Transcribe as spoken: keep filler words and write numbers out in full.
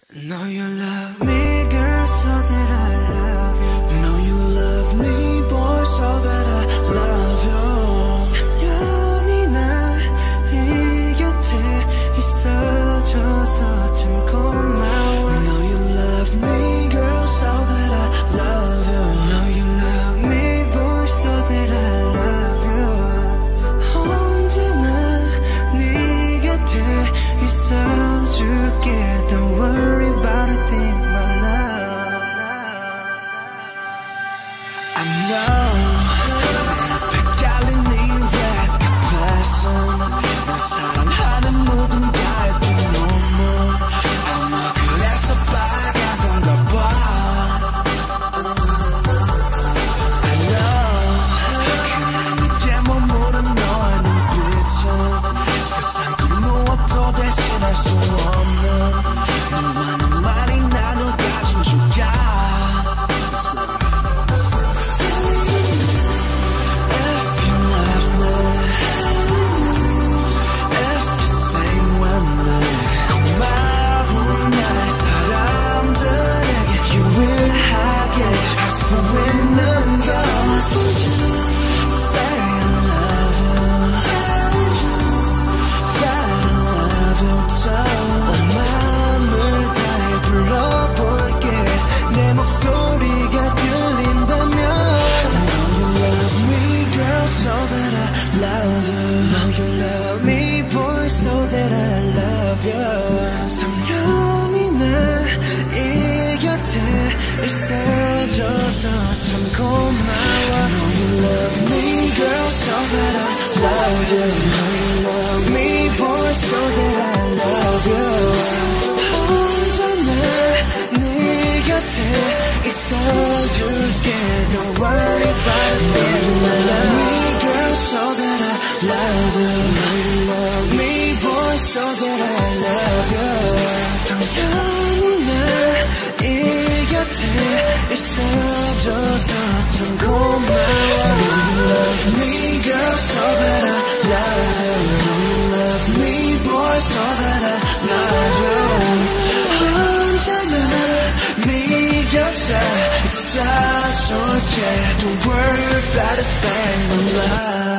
Know you love me, girl, so that I love you. Know you love me, boy, so that I love you. 삼 년이나 이 곁에 있어줘서 참 고마워. Know you love me, girl, so that I love you. Know you love me, boy, so that I love you. 언제나 네 곁에 있어줄게. Don't worry about a thing, my love. I know 내 깔린 네 red passion 널 사랑하는 모든 갈등 너무 아마 그래서 빨간 건가 봐. I know 그냥 네게 머무른 너의 눈빛은 세상 그 무엇도 대신할 수 없는 너와는 많이 나눠 가진 조각. 삼 년이나 이 곁에 있어줘서 참 고마워. Know you love me, girl, so that I love you. Know you love me, boy, so that I love you. 언제나 네 곁에 있어줄게. Don't worry about it. Know you love me, girl, so that I love you. Know you love me, boy, so that I love you. 삼 년이나 이 곁에 있어줘서 참 고마워. Know you love me, girl, so that I love you. Know you love me, boy, so that I love you. 언제나 네 곁에 있어줄게. Don't worry about a thing, my love.